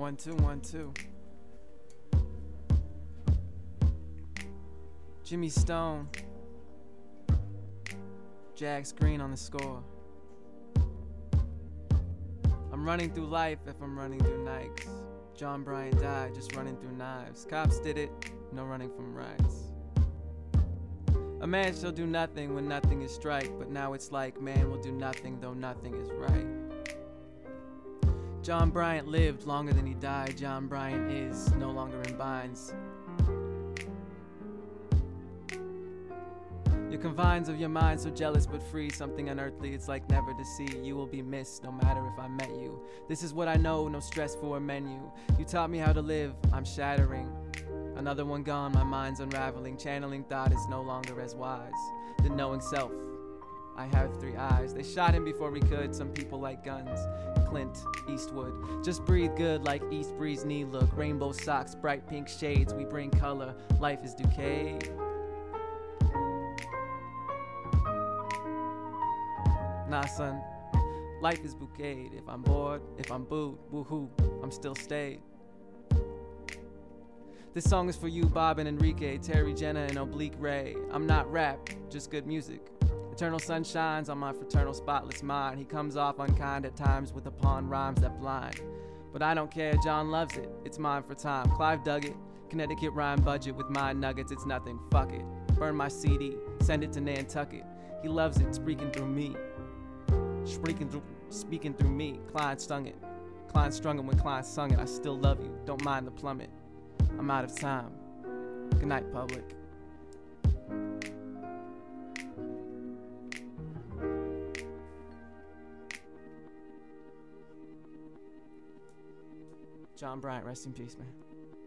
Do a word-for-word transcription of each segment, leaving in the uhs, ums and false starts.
One, two, one, two. Jimmi Stone. Jags Green on the score. I'm running through life if I'm running through Nikes. John Bryant died just running through knives. Cops did it, no running from rights. A man shall do nothing when nothing is strike, but now it's like man will do nothing though nothing is right. John Bryant lived longer than he died. John Bryant is no longer in binds. Your confines of your mind so jealous but free, something unearthly, it's like never to see. You will be missed no matter if I met you. This is what I know, no stress for a menu. You taught me how to live, I'm shattering. Another one gone, my mind's unraveling. Channeling thought is no longer as wise than knowing self. I have three eyes. They shot him before we could. Some people like guns. Clint Eastwood. Just breathe good like East Breeze knee look. Rainbow socks, bright pink shades. We bring color. Life is decay. Nah, son. Life is bouquet. If I'm bored, if I'm booed, woohoo, I'm still stayed. This song is for you, Bob and Enrique, Terry, Jenna, and Oblique Ray. I'm not rap, just good music. Eternal sun shines on my fraternal spotless mind. He comes off unkind at times with upon rhymes that blind. But I don't care, John loves it. It's mine for time. Clive dug it. Connecticut rhyme budget with mind nuggets. It's nothing, fuck it. Burn my C D, send it to Nantucket. He loves it, speaking through me. Speaking through, speaking through me. Klein stung it. Klein strung it when Klein sung it. I still love you, don't mind the plummet. I'm out of time. Good night, public. John Bryant, rest in peace, man.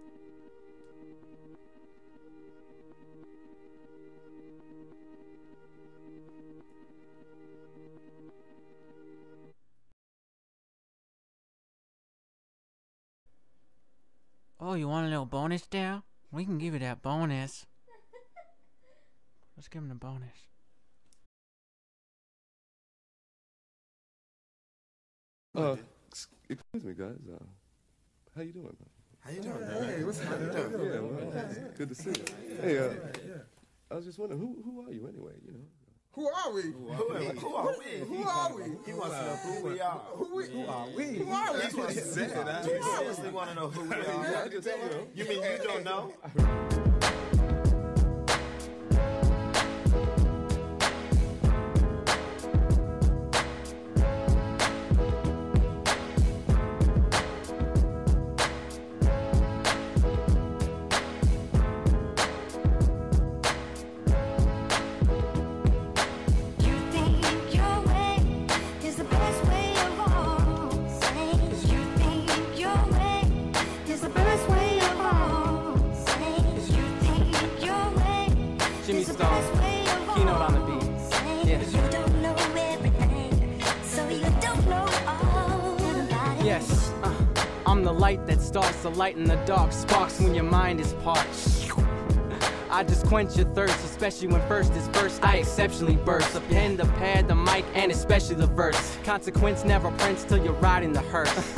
Oh, you want a little bonus there? We can give you that bonus. Let's give him the bonus. Uh, excuse me, guys. Uh, how you doing? How you doing? Hey, what's how you doing? Yeah, well, good to see you. Hey, uh, I was just wondering, who who are you anyway? You know. Who are we? Who are we? Who are we? Who are we? He wants to know who we are. Who we? Who are we? Who are we? That's what he said. I seriously want to know who we are. You mean you don't know? Jimmi Stone, keynote on the beat. Yeah. You don't know everything, so you don't know all about it. Yes, uh, I'm the light that starts to light in the dark, sparks when your mind is parched. I just quench your thirst, especially when first is first. I exceptionally burst. The pen, the pad, the mic, and especially the verse. Consequence never prints till you're riding the hearse.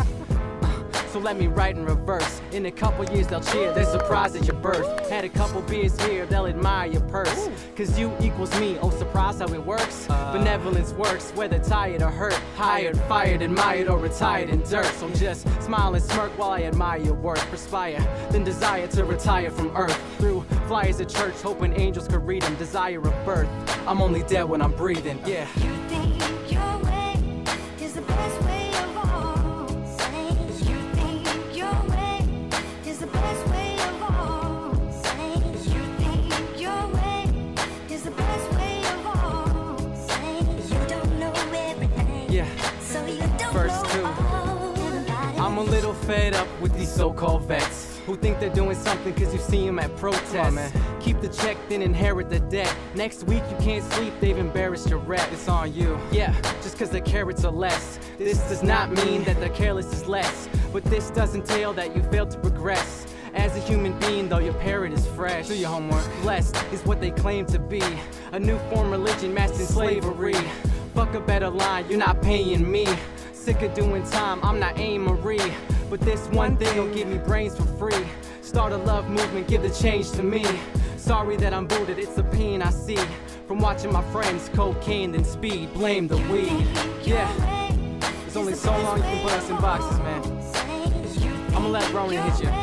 So let me write in reverse. In a couple years they'll cheer, they're surprised at your birth. Had a couple beers here, they'll admire your purse. Cause you equals me, oh surprise how it works. uh, Benevolence works, whether tired or hurt. Hired, fired, admired, or retired in dirt. So just smile and smirk while I admire your work. Perspire, then desire to retire from earth. Through flyers at church, hoping angels could read them. Desire of birth, I'm only dead when I'm breathing, yeah. You think your way is the best way of all. Say you think your way is the best way of all. Say you think your way is the best way of all. Say you don't know everything, Yeah, so you don't verse know two. all about it. I'm a little fed up with these so-called vets who think they're doing something cause you see them at protests. On, man. Keep the check, then inherit the debt. Next week you can't sleep, they've embarrassed your rep. It's on you, yeah, just cause the carrots are less. This does not mean that the careless is less, but this does entail that you failed to progress. As a human being, though your parrot is fresh. Do your homework. Blessed is what they claim to be. A new form religion masked in slavery. Fuck a better line, you're not paying me. Sick of doing time, I'm not Anne Marie. But this one thing'll give me brains for free. Start a love movement, give the change to me. Sorry that I'm booted, it's a pain I see from watching my friends cocaine then speed. Blame the weed. Yeah, there's only so long you can put us in boxes, man. I'ma let Ronan hit you.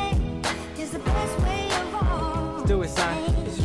Let's do it, son.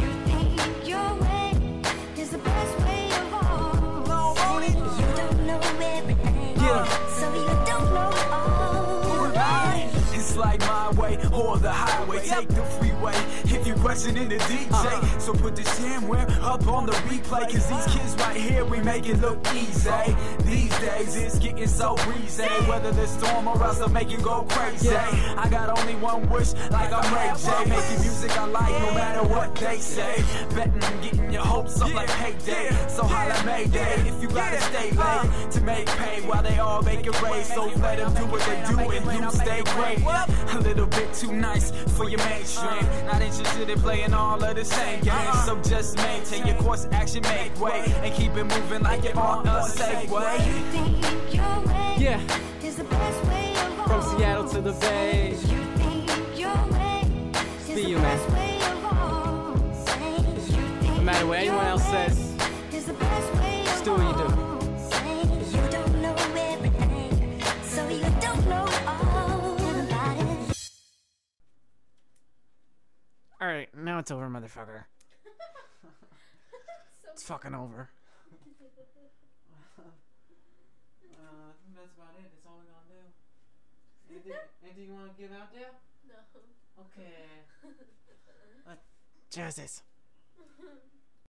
It's like my way or the highway. Take the freeway if you questioning the D J. Uh-huh. So put the shamware up on the replay. Cause these kids right here, we make it look easy. These days it's getting so breezy. Weather the storm or else I'll make it go crazy. I got only one wish, like I'm Ray J. Making music I like no matter what they say. Betting getting your hopes up like payday. So holla Mayday if you gotta stay late to make pay while they all make it rain. So let them do what they do and you stay great. A little bit too nice for your mainstream. Not interested in playing all of the same games. So just maintain your course, action, make way, and keep it moving like you're on a Segway. Yeah, from Seattle to the Bay. See you, man. No matter what anyone else says, just do what you do. Alright, now it's over, motherfucker. It's fucking over. uh, I think that's about it. That's all we're gonna do. Anything, anything you want to give out there? No. Okay. Uh, Jesus.